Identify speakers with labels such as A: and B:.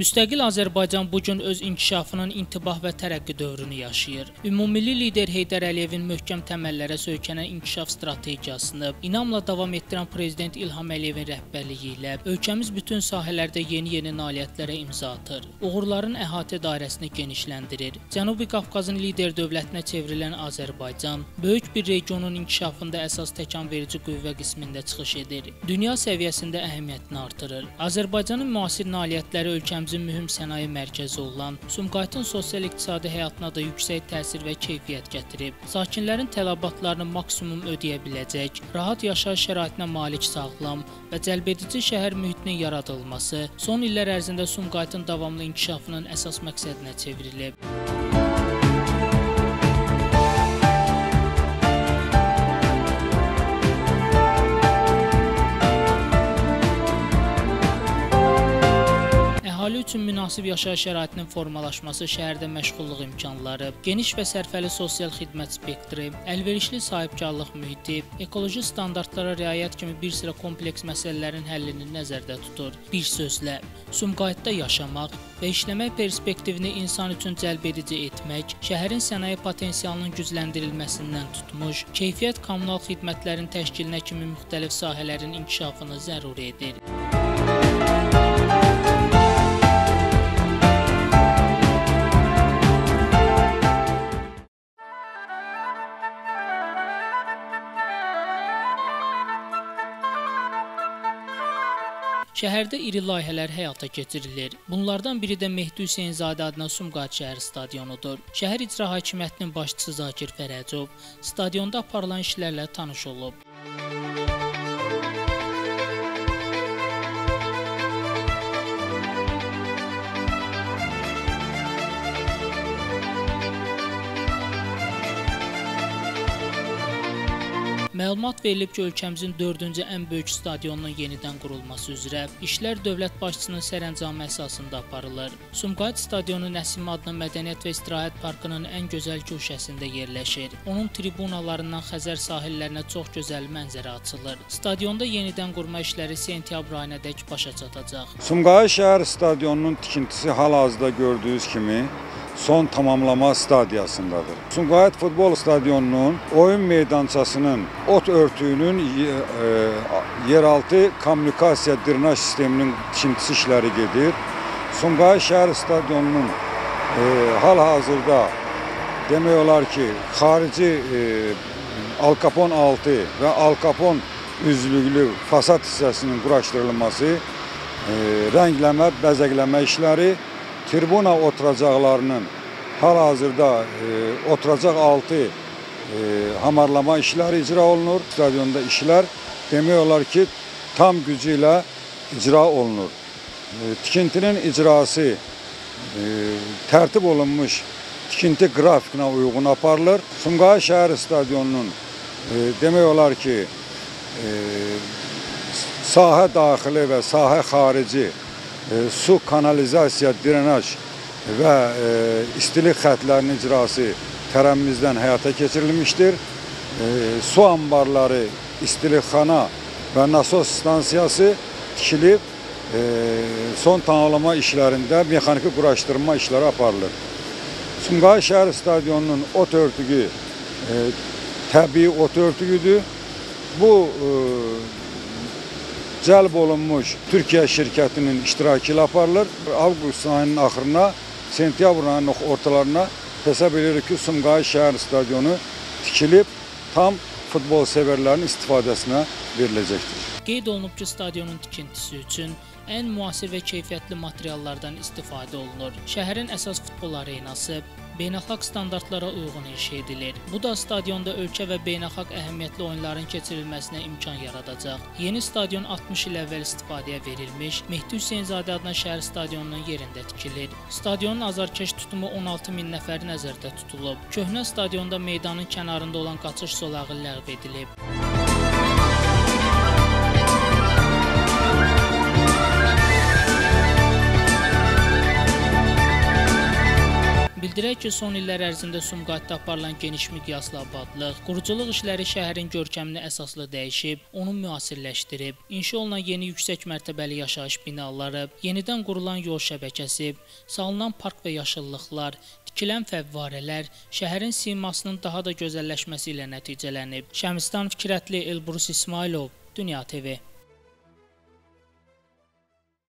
A: Müstəqil Azərbaycan bugün öz inkişafının intibah və tərəqqi dövrünü yaşayır. Ümumilli lider Heydər Əliyevin möhkəm təməllərə söykənən inkişaf strategiyasını inamla davam etdirən Prezident İlham Əliyevin rəhbərliyi ilə ölkəmiz bütün sahələrdə yeni nailiyyətlərə imza atır. Uğurların əhatə dairəsini genişləndirir. Cənubi Qafqazın lider dövlətinə çevrilən Azərbaycan, böyük bir regionun inkişafında əsas təkanverici qüvvə qismində çıxış edir. Dünya səviyyəsində əhəmiyyətini artırır. Azərbaycanın müasir nailiyyətləri ölkəmizin mühüm sənaye mərkəzi olan Sumqayıtın sosial-iqtisadi həyatına da yüksək təsir və keyfiyyət gətirib. Sakinlərin tələbatlarını maksimum ödəyə biləcək, rahat yaşayış şəraitinə malik sağlam və cəlbedici şəhər mühitinin yaradılması son illər ərzində Sumqayıtın davamlı inkişafının əsas məqsədinə çevrilib. Əhali üçün münasib yaşayış şəraitinin formalaşması, şəhərdə məşğulluq imkanları, geniş və sərfəli sosial xidmət spektri, əlverişli sahibkarlıq mühiti, ekoloji standartlara riayət kimi bir sıra kompleks məsələlərin həllini nəzərdə tutur. Bir sözlə, Sumqayıtda yaşamaq və işləmək perspektivini insan üçün cəlbedici etmək, şəhərin sənaye potensialının gücləndirilməsindən tutmuş, keyfiyyət kommunal xidmətlərin təşkilinə kimi müxtəlif sahələrin inkişafını zəruri edir. Şəhərdə iri layihələr həyata keçirilir. Bunlardan biri də Mehdi Hüseynzadə adına Sumqayıt şəhər stadionudur. Şəhər İcra Hakimiyyətinin başçısı Zakir Fərəcov stadionda aparılan işlərlə tanış olub. Məlumat verilib ki, ölkəmizin 4-cü ən böyük stadionunun yenidən qurulması üzrə işlər dövlət başçısının sərəncamı əsasında aparılır. Sumqayıt stadionu Nəsim adlı mədəniyyət və istirahət parkının ən gözəl köşəsində yerləşir. Onun tribunalarından Xəzər sahillərinə çox gözəl mənzərə açılır. Stadionda yenidən qurma işləri sentyabr ayınadək başa çatacaq.
B: Sumqayıt şəhər stadionunun tikintisi hal-hazırda gördüyünüz kimi son tamamlama stadiyasındadır. Sumqayıt futbol stadionunun oyun meydançasının ot örtüyünün yeraltı kommunikasiya drenaj sisteminin tikintisi işləri gedir. Sumqayıt şəhər stadionunun hal-hazırda demək olar ki, xarici Alkapon 6 və Alkapon üzlüklü fasad hissəsinin quraşdırılması, rəngləmə, bəzəkləmə işləri, tribuna oturacaqlarının hal-hazırda oturacaq altı hamarlama işləri icra olunur. Stadionda işlər demək olar ki, tam gücü ilə icra olunur. Tikintinin icrası tərtib olunmuş tikinti qrafikinə uyğun aparılır. Sumqayıt şəhər stadionunun demək olar ki, sahə daxili və sahə xarici su, kanalizasiya, drenaj və istilik xətlərinin icrası tərəfimizdən həyata keçirilmişdir. Su anbarları, istilikxana və nasos stansiyası tikilib, son tamamlama işlərində mexaniki quraşdırma işləri aparılır. Sumqayıt şəhər stadionunun ot örtüyü təbii ot örtüyüdür. Bu cəlb olunmuş Türkiyə şirkətinin iştirakı ilə aparılır. Avqust ayının axırına, sentyabr ayının ortalarına hesab edirik ki, Sumqayıt şəhər stadionu tikilib, tam futbol sevərlərin istifadəsinə veriləcəkdir.
A: Qeyd olunub ki, stadionun tikintisi üçün ən müasir və keyfiyyətli materiallardan istifadə olunur. Şəhərin əsas futbol arenası beynəlxalq standartlara uyğun inşa edilir. Bu da stadionda ölkə və beynəlxalq əhəmiyyətli oyunların keçirilməsinə imkan yaradacaq. Yeni stadion 60 il əvvəl istifadəyə verilmiş Mehdi Hüseynzadə adına şəhər stadionunun yerində tikilir. Stadionun azarkeş tutumu 16 min nəfər nəzərdə tutulub. Köhnə stadionda meydanın kənarında olan qaçış zolağı ləğv edilib. Bildirək ki, son illər ərzində Sumqayıtda aparılan geniş miqyaslı abadlıq, quruculuq işləri şəhərin görkəmini əsaslı dəyişib, onu müasirləşdirib. İnşa olunan yeni yüksək mərtəbəli yaşayış binaları, yenidən qurulan yol şəbəkəsi, salınan park və yaşıllıqlar, tikilən fəvvarələr şəhərin simasının daha da gözəlləşməsi ilə nəticələnib. Şəmsdan Fikrətli, Elbrus İsmailov, Dünya TV.